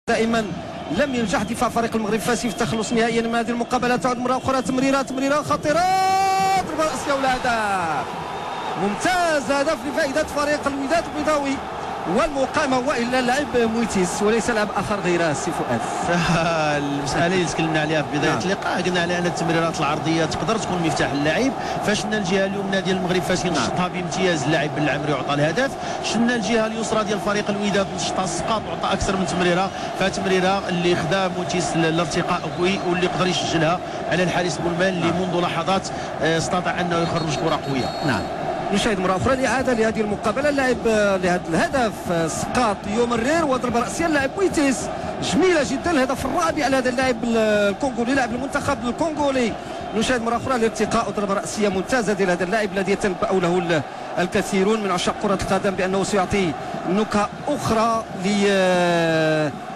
دائما لم ينجح دفاع فريق المغرب الفاسي في التخلص نهائيا من هذه المقابله. تعود مره اخرى تمريره خطيره، ضربه راسيه والهدف ممتاز، هدف لفائده فريق الوداد البيضاوي. والمقامه والا لاعب مويتيس وليس لاعب اخر غير سي فؤاد. المساله اللي تكلمنا عليها في بدايه اللقاء، قلنا على ان التمريرات العرضيه تقدر تكون مفتاح اللاعب. فشنا الجهه اليمنى ديال المغرب فاش نشطها بامتياز اللاعب بن العمري وعطى الهدف. شنا الجهه اليسرى ديال فريق الوداد نشطها السقاط وعطى اكثر من تمريره، فتمريره اللي خدا مويتيس الارتقاء قوي واللي يقدر يسجلها على الحارس بولمان اللي منذ لحظات استطاع انه يخرج كره قويه. نعم. نشاهد مرة أخرى الإعادة لهذه المقابلة. اللاعب لهذا الهدف سقاط يمرر وضربة رأسية اللاعب مويتيس جميلة جدا. الهدف الرابع على هذا اللاعب الكونغولي لاعب المنتخب الكونغولي. نشاهد مرة أخرى الارتقاء وضربة رأسية ممتازة ديال هذا اللاعب الذي يتنبأ له الكثيرون من عشاق كرة القدم بأنه سيعطي نكهة أخرى